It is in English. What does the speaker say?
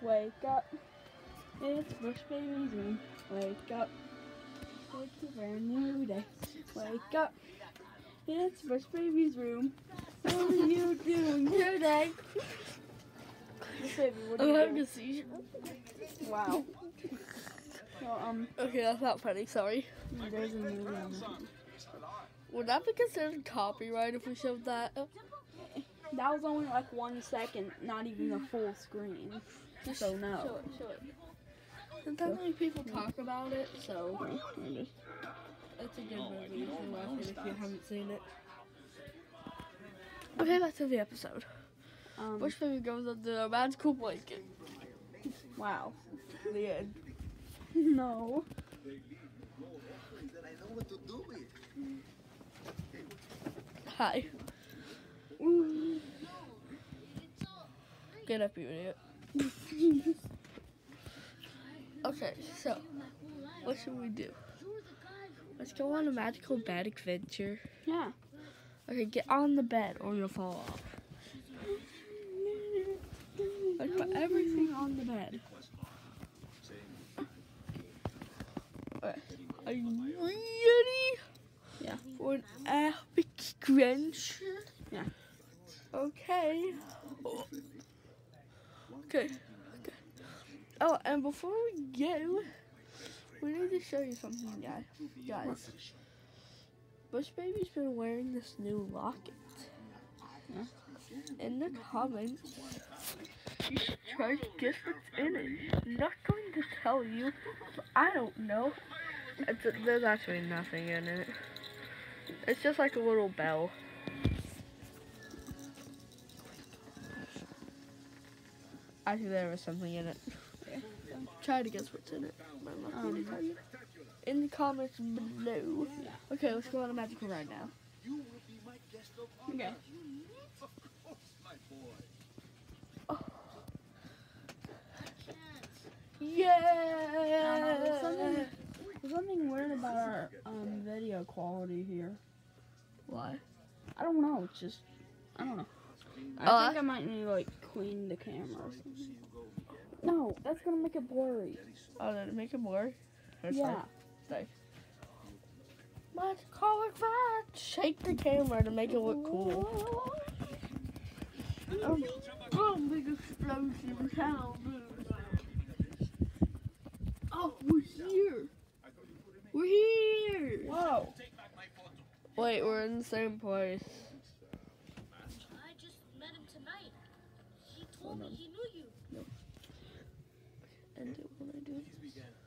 Wake up. It's Bush Baby's room. Wake up. It's a brand new day. Wake up. It's Bush Baby's room. What are you doing today? Bush Baby, what are I'm you having doing? a seizure. Wow. Well, Okay, that's not funny, sorry. there's a movie on that. Would that be considered copyright if we showed that? That was only like 1 second, not even a full screen. So no. Show it. Sometimes when people talk about it, so it's a good movie. You should watch it if you haven't seen it. Okay, back to the episode. Bush Baby goes under a magical blanket. Wow. The end. No. Hi. Get up, you idiot. Okay, so what should we do? Let's go on a magical bed adventure. Yeah. Okay, get on the bed or you'll fall off. Like, put everything on the bed. Okay. Are you ready? Yeah. For an epic adventure? Yeah. Okay. Okay. Oh, and before we go, we need to show you something, guys. Bush Baby's been wearing this new locket. Yeah. In the comments, you should try to guess what's in it. I'm not going to tell you, but I don't know. There's actually nothing in it. It's just like a little bell. Actually, there was something in it. Try to guess what's in it. I'm not going to tell you. In the comments below. Yeah. Okay, let's go on a magical ride now. Okay. Oh. Yeah! There's something weird about our video quality here. Why? I don't know. It's just, I don't know. Oh, I think I might need to like clean the camera or something. No, that's gonna make it blurry. Oh, did it make it more? That's Yeah. fine. Let's call it that. Shake the camera to make it look cool. Boom, big explosion sound. Oh, we're here. We're here. Whoa. Wait, we're in the same place. I just met him tonight. He told me he knew you. And when I do